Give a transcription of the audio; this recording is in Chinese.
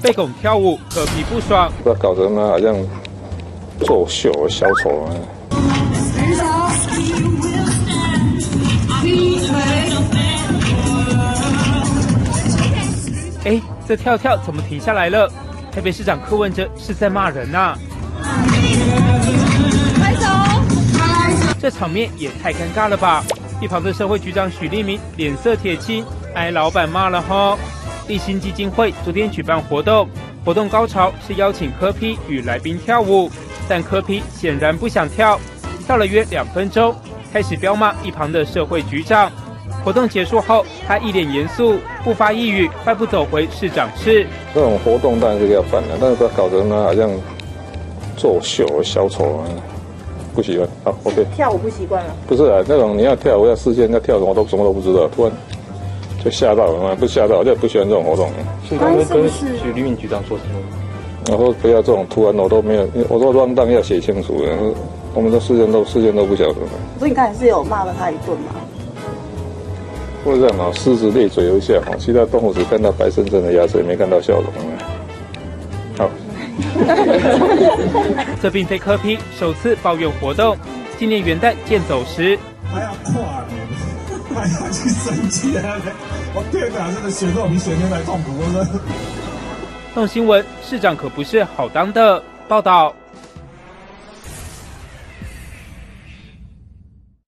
被拱跳舞，柯 P 不爽。 不要搞得他好像作秀小丑啊！ 哎，这跳跳怎么停下来了？台北市长柯文哲是在骂人呐！拍手！这场面也太尴尬了吧！一旁的社会局长许立明脸色铁青，挨老板骂了吼。立新基金会昨天举办活动，活动高潮是邀请柯 P 与来宾跳舞，但柯 P 显然不想跳，跳了约2分钟，开始彪骂一旁的社会局长。活动结束后，他一脸严肃，不发一语，快步走回市长室。 这种活动当然是要办的，但是不要搞得他好像作秀小丑啊！不喜欢。好 ，OK。 跳舞不习惯了？ 不是啊，那种你要跳舞要事先要跳什么都不知道，突然就吓到了嘛，不吓到，我就不喜欢这种活动。 市长会跟许立明局长说什么？ 我说不要这种突然我都没有，我说乱当要写清楚的，我们的事先都不晓得。 所以你刚才是有骂了他一顿吗？ 或者这样啊，狮子咧嘴一下哈，其他动物只看到白生生的牙齿，也没看到笑容。好。 这并非柯 P 首次抱怨活动，今年元旦健走时， 还要跨年，还要去生气啊！我天哪，真的学这种比学天才痛苦，真的。 动新闻，市长可不是好当的。报道。